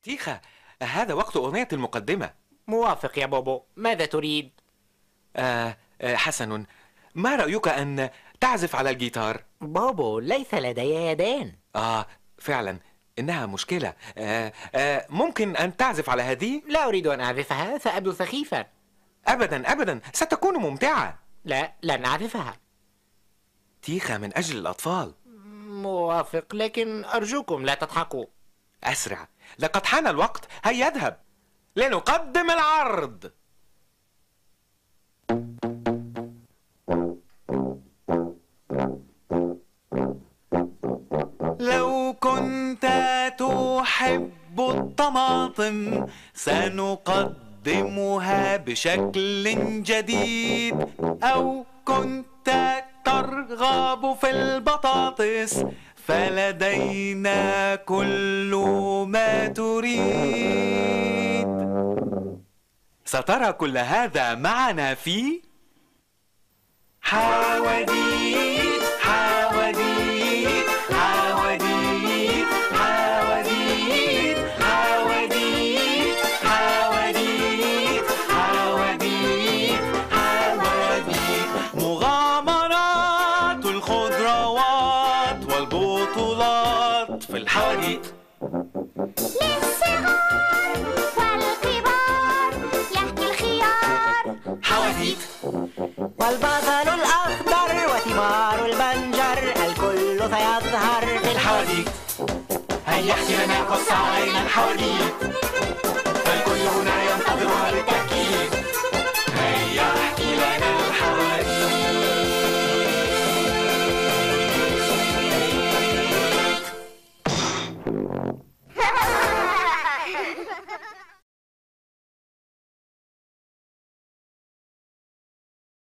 تيخا، هذا وقت أغنية المقدمة. موافق يا بوبو، ماذا تريد؟ حسن، ما رأيك أن تعزف على الجيتار؟ بوبو، ليس لدي يدان. فعلا إنها مشكلة. ممكن أن تعزف على هذه؟ لا أريد أن أعزفها، سأبدو سخيفا. أبدا أبدا، ستكون ممتعة. لا، لن أعزفها. تيخا، من أجل الأطفال. موافق، لكن أرجوكم لا تضحكوا. أسرع، لقد حان الوقت، هيا اذهب لنقدم العرض. لو كنت تحب الطماطم سنقدمها بشكل جديد، أو كنت ترغب في البطاطس فلدينا كل ما تريد. سترى كل هذا معنا في حواديت حواديت حواديت حواديت حواديت حواديت حواديت حواديت. مغامرات الخضروات والبطولات في الحواديت. للصغار والكبار يحكي الخيار حواديت. والبصل الأخضر وثمار البنجر الكل سيظهر في الحواديت. هيا احكي لنا قصة علينا الحواديت.